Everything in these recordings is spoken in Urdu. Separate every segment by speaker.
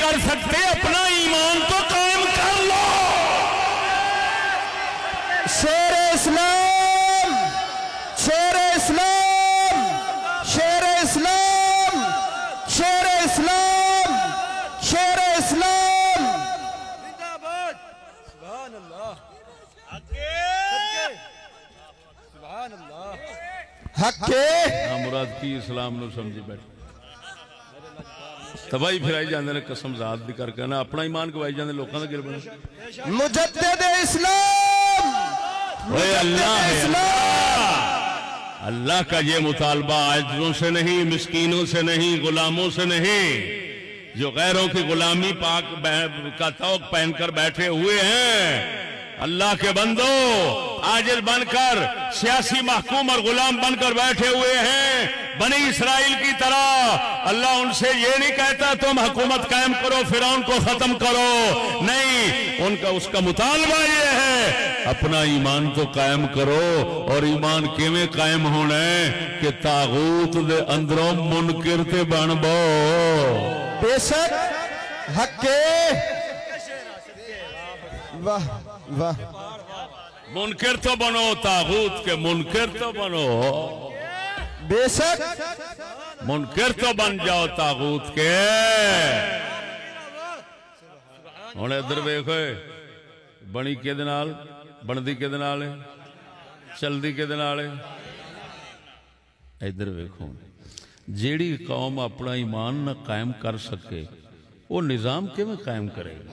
Speaker 1: کر سکتے اپنا ایمان تو قائم کر لو
Speaker 2: شیر اسلام شیر اسلام شیر اسلام شیر اسلام شیر اسلام
Speaker 3: سبحان اللہ سبحان اللہ
Speaker 2: حق کے
Speaker 1: مراد کی اسلام نو سمجھی بیٹھے تباہی پھرائی جاندے نے قسم ذات دی کر کے نا اپنا ایمان گوائی جاندے لوکاں دا گر بنا
Speaker 2: مجدد اسلام
Speaker 1: اے اللہ ہے اللہ کا یہ مطالبہ عاجزوں سے نہیں مسکینوں سے نہیں غلاموں سے نہیں جو غیروں کی غلامی پاک کا توق پہن کر بیٹھے ہوئے ہیں اللہ کے بندو عاجز بن کر سیاسی محکوم اور غلام بن کر بیٹھے ہوئے ہیں بنی اسرائیل کی طرح اللہ ان سے یہ نہیں کہتا تم حکومت قائم کرو فرعون کو ختم کرو نہیں ان کا اس کا مطالبہ یہ ہے اپنا ایمان تو قائم کرو اور ایمان کیویں قائم ہونا ہے کہ طاغوت دے اندروں منکر تے بن بو
Speaker 2: بے شک حق کے واہ واہ
Speaker 1: منکر تو بنو طاغوت کے منکر تو بنو
Speaker 2: بے شک
Speaker 1: منکر تو بن جاؤ طاغوت کے ہن ادھر ویکھو بنی کے نال بندی کے نال ہے چلدی کے نال ہے ادھر ویکھو جیڑی قوم اپنا ایمان نہ قائم کر سکے وہ نظام کیویں قائم کرے گا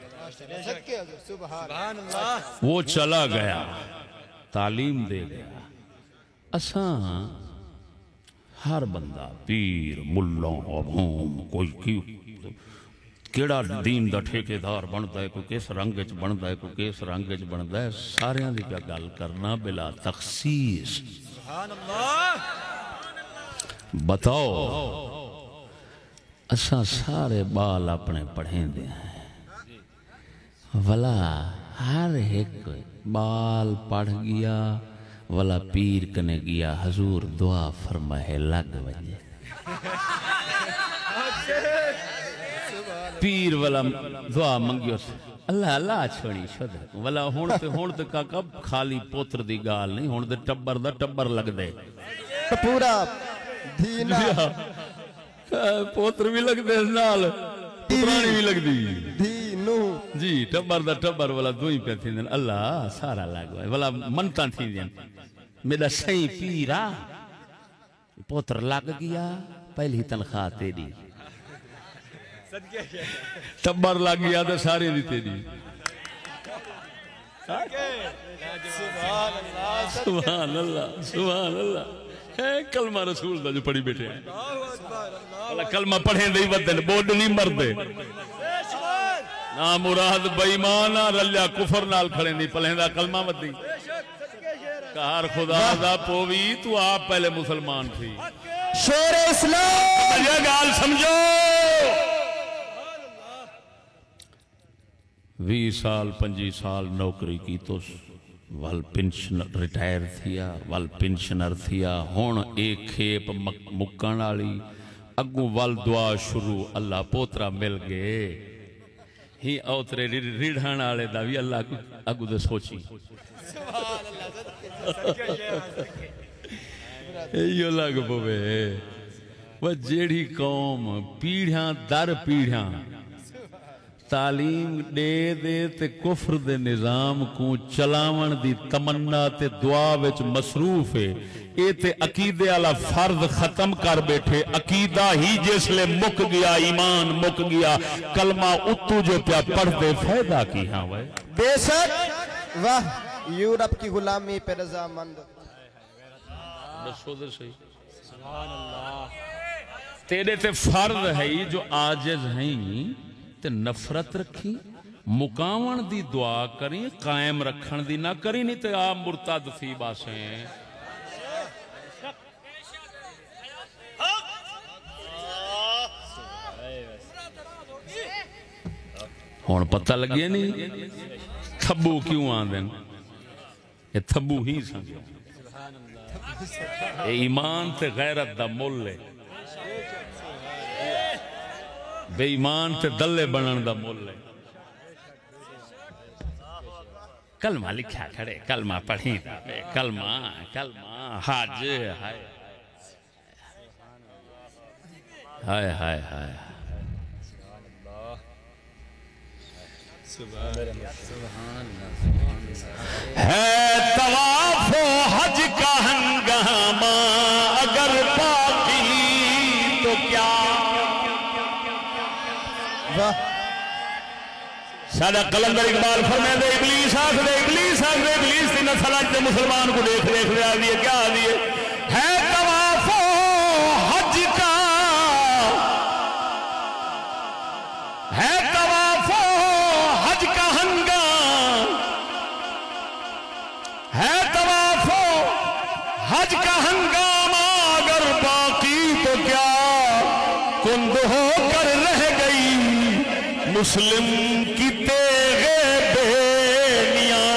Speaker 3: سبحان اللہ
Speaker 1: وہ چلا گیا تعلیم دے گیا اساں ہر بندہ پیر ملوں عوام کوئی کیڑا دین دا ٹھیکیدار بنتا ہے کوئی کس رنگ وچ بنتا ہے کوئی کس رنگ وچ بنتا ہے ساریاں دی پیا گل کرنا بلا تخصیص
Speaker 3: سبحان اللہ
Speaker 1: بتاؤ اساں سارے بال اپنے پڑھیں دے ہیں ولا ہر ایک بال پڑھ گیا ولا پیر کنے گیا حضور دعا فرمائے لگ وجے پیر والا دعا منگیو سے اللہ اللہ چھوڑی شد ولا ہون تے کاکا خالی پوتر دی گال نہیں ہون تے ٹبر دا ٹبر لگ دے
Speaker 2: پورا دھینا
Speaker 1: پوتر بھی لگ دے نال پترانی بھی لگ دی
Speaker 2: دھینو
Speaker 1: جی ٹبر دا ٹبر والا دوئی پہ تھی دن اللہ سارا لگوائے والا منتاں تھی دن میرا صحیح پیرا پوتر لگ گیا پہلی تنخواہ تیری ٹبر لگ گیا تو ساری دی تیری سبحان اللہ سبحان اللہ کلمہ رسول دا جو پڑھی بیٹھے ہیں کلمہ پڑھیں دے ودن بوڈ نہیں مردے نا مراد بیمانا رلیا کفر نال کھڑیں دی پلہیں دا کلمہ ودی کہار خدا دا پووی تو آپ پہلے مسلمان تھی
Speaker 2: شیر اسلام
Speaker 1: یہ گال سمجھو 20 سال 25 سال نوکری کی تو وال پنشنر ریٹائر تھیا وال پنشنر تھیا ہون ایک کھیپ مکان آلی اگوں وال دعا شروع اللہ پوترا مل گئے ہی اوترے ریڑھان آلے دا بھی اللہ اگوں دے سوچی ایو لگ پوے وہ جیڑی قوم پیڑھاں در پیڑھاں تعلیم دے دے تے کفر دے نظام کو چلاون دی تمنا تے دعا وچ مصروف ہے اے تے عقیدے والا فرض ختم کر بیٹھے عقیدہ ہی جس لے مک گیا ایمان مک گیا کلمہ اتو جو پیا پڑھ دے فائدہ کی ہاں وے
Speaker 2: بے شک واہ یورپ کی غلامی پہ رضامند
Speaker 1: دسو دے صحیح تیرے تے فرض ہے جو عاجز ہیں تے نفرت رکھی مقاون دی دعا کریں قائم رکھن دی نہ کریں نہیں تے آپ مرتد فی باسیں ہون پتہ لگیا نہیں تھبو کیوں آندن یہ تھبو ہی سمجھو ایمان تے غیرت دا مول ہے بے ایمان تے دلے بنن دا مول ہے کلمہ لکھا کھڑے کلمہ پڑھیں کلمہ حج ہائے ہائے ہائے ہائے ہے طواف و حج کا ہنگامہ اگر باقی تو کیا سادہ قلندر اقبال فرمائے دے ابلیس آکھ دے ابلیس تھی نسل آجتے مسلمان کو دیکھ دے آدھیے کیا آدھیے ہے طواف و حج کا ہے طواف و حج کا ہنگام ہے طواف و حج کا ہنگام اگر باقی تو کیا کند ہو کر رہ گئی مسلم کی تیغے بینیاں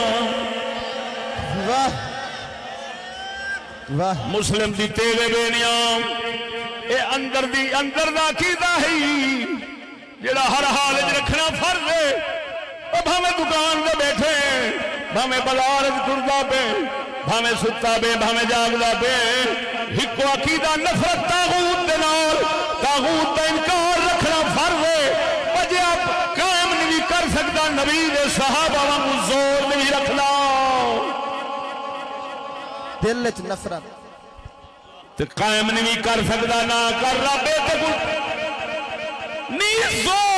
Speaker 1: مسلم دی تیغے بینیاں اے اندر دا کیتا ہے جڑا ہر حال رکھنا فرض ہے بھامے دکان دے بیٹھے بھامے بازار ٹردا پے بھامے ستا پے بھامے جاگدا پے ہکو عقیدہ نفرت طاغوت دے نال طاغوت دا انکار رکھنا فرض ہے بجے آپ قائم نہیں کر سکتا نبی دے صحابہ وانگو زور نہیں رکھنا
Speaker 2: دل وچ نفرت
Speaker 1: تے قائم نہیں کر سکتا نہ کر رب تے نہیں زور